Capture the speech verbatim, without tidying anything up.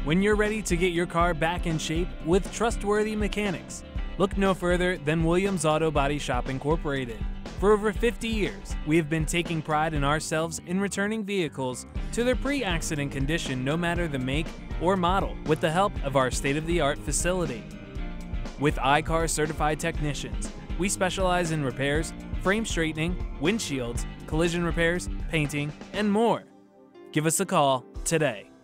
when you're ready to get your car back in shape with trustworthy mechanics, look no further than Williams Auto Body Shop Incorporated. For over fifty years, we have been taking pride in ourselves in returning vehicles to their pre-accident condition no matter the make or model with the help of our state-of-the-art facility. With I C A R certified technicians, we specialize in repairs, frame straightening, windshields, collision repairs, painting, and more. Give us a call today.